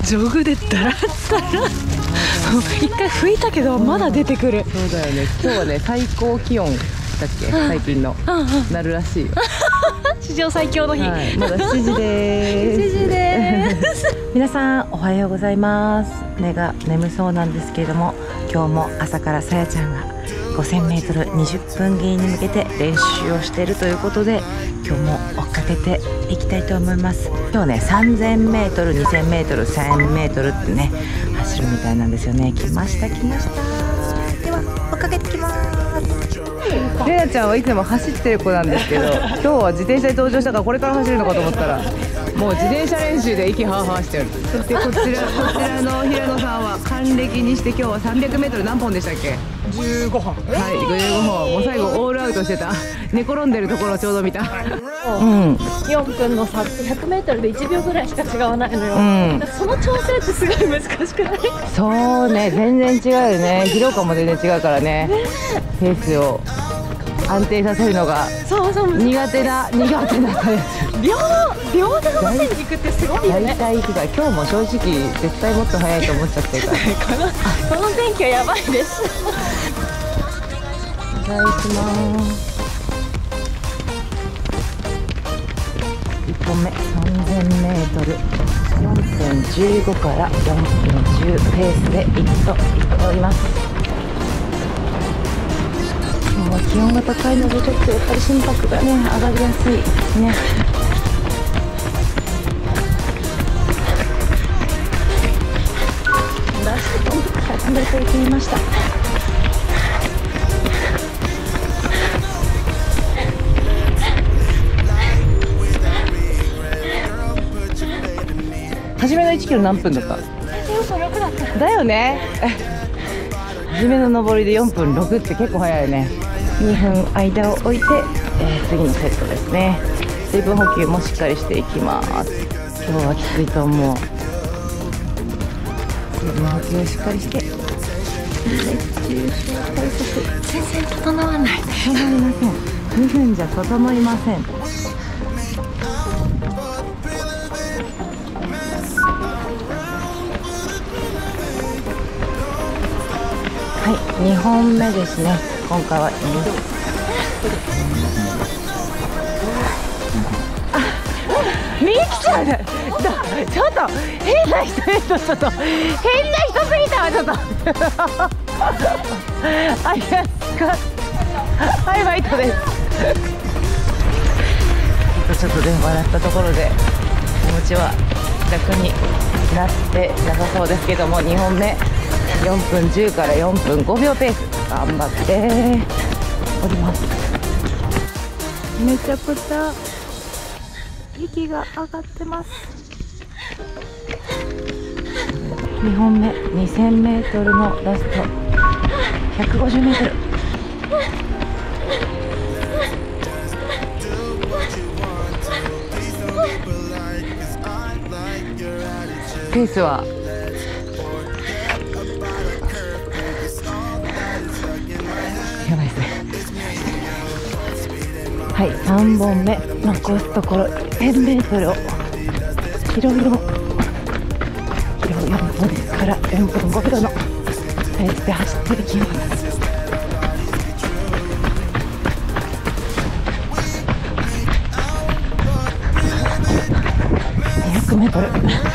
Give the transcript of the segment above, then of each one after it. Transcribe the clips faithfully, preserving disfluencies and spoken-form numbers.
ジョグでダラッダラ一回拭いたけどまだ出てくる。 そうだよね。今日はね最高気温だっけ、最近のなるらしいよ。 史上最強の日、 はい、まだしちじでーす。 しちじでーす。 皆さんおはようございます。目が眠そうなんですけれども、今日も朝からさやちゃんが ごせんメートルにじゅっぷん切りに向けて練習をしているということで、今日も追っかけていきたいと思います。今日ねさんぜんメートル、にせんメートル、せんメートルってね走るみたいなんですよね。来ました来ました。では追っかけてきます。レナちゃんはいつも走ってる子なんですけど、今日は自転車で登場したからこれから走るのかと思ったら、もう自転車練習で息はーはーしてる。そしてこちらこちらの平野さんは還暦にして今日はさんびゃくメートル何本でしたっけ？ じゅうごほん。 はい、じゅうごほん。もう最後オールアウトしてた。寝転んでるところをちょうど見た。うん。 よんぷんの差ってひゃくメートルでいちびょうぐらいしか違わないのよ。 うん。 その調整ってすごい難しくない？ そうね、全然違うよね。疲労感も全然違うからね。ペースを安定させるのがそうそう、 苦手な苦手なタイプ。 秒秒で伸ばしに行くってすごいよね。 大体行くから今日も正直絶対もっと早いと思っちゃってるから。 このこの天気はやばいです。 お願いします。いっぽんめさんぜんメートルよんぷんじゅうごからよんぷんじゅうペースでいくと言っております。今日は気温が高いのでちょっとやっぱり心拍がね上がりやすいですね。ラストひゃくメートル切りました。初めのいちキロ何分だった？だよね。初めの上りでよんぷんろくって結構早いよね。にふん間を置いて、えー、次のセットですね。水分補給もしっかりしていきます。今日はきついと思う。水分補給をしっかりして、熱中症対策全然整わない。 整いません。にふんじゃ整いません。はい、にほんめですね。今回はあ、みきちゃんだ、ちょっと変な人へとちょっと変な人すぎたわちょっと。あ、やすか。ハイバイトです。ちょっとで笑ったところで気持ちは楽になってなさそうですけども、にほんめよんぷんじゅうからよんぷんごびょうペース頑張っております。めちゃくちゃ息が上がってます。にほんめにせんメートルのラストひゃくごじゅうメートル。ペースはやばいですね。はい、さんぼんめ残すところせんメートルをキロよんキロよんぷんからよんぷんごキロのペースで走っていきます。にひゃくメートル。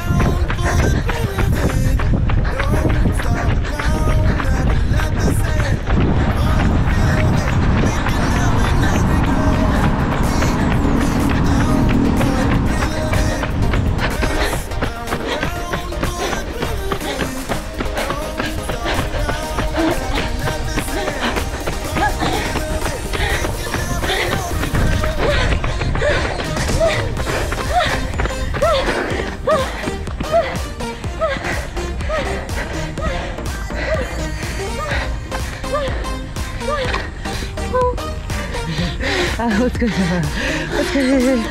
あ、お疲れ様。お疲れ様。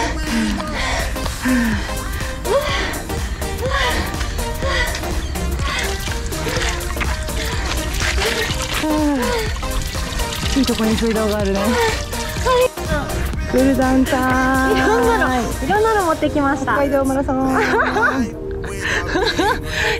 いいとこに水道があるね。クールダウンタイム。 いろんなの、いろんなの持ってきました。 北海道マラソン。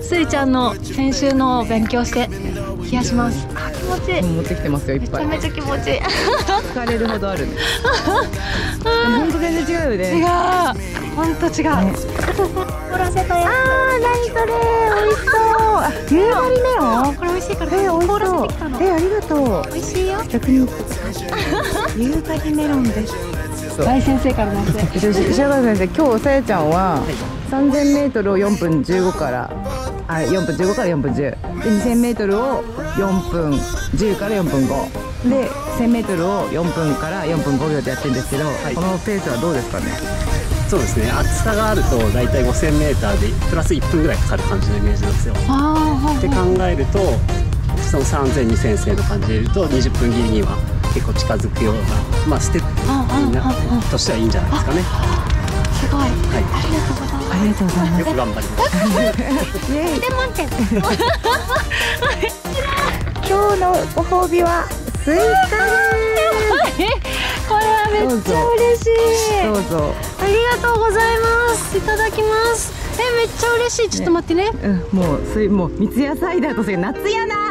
スイちゃんの先週のを勉強して冷やします。あ、気持ちいい。 持ってきてますよ、いっぱい。 めちゃめちゃ気持ちいい。 疲れるほどあるね。でも本当全然違うよね。 違う。本当違う。 ね、 おらせたよ。 あー、何それ、美味しそう。あ、夕張メロン。 これ美味しいから。 え、美味し凍らせそうてきたの。 え、ありがとう。 美味しいよ。 逆に夕張メロンです。 大先生からなんで。 白川先生、今日さやちゃんはさんぜんメートルをよんぷんじゅうごからあよんぷんじゅうごからよんぷんじゅうでにせんメートルをよんぷんじゅうからよんぷんごでせんメートルをよんぷんからよんぷんごびょうでやってるんですけど、はい、このペースはどうですかね。 そうですね、厚さがあるとだいたいごせんメーターでプラスいっぷんぐらいかかる感じのイメージなんですよ。って考えるとそのさんぜんにせん生の感じでいうとにじゅっぷん切りには結構近づくような、まあ、ステップとしてはいいんじゃないですかね。 すごい、はい、 ありがとうございます。 よく頑張ります。 いちてん満点。 今日のご褒美はスイカです。 これはめっちゃ嬉しい。 どうぞ。 ありがとうございます。いただきます。え、めっちゃ嬉しい。ちょっと待ってね。 うん、もうすいもう三ツ矢サイダーとして夏やな。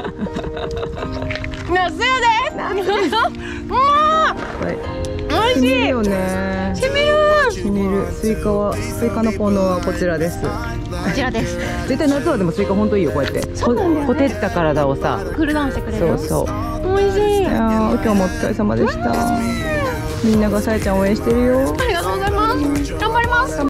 夏やで。うまー。美味しいよね。 しみる。 しみる。スイカはスイカの効能はこちらです。こちらです。 絶対夏はでもスイカ本当いいよ、こうやって。 そうなんだよね。 ほてった体をさ、 クールダウンしてくれる。 そうそう。 美味しい。 いやー、今日もお疲れ様でした。みんながさやちゃん応援してるよ。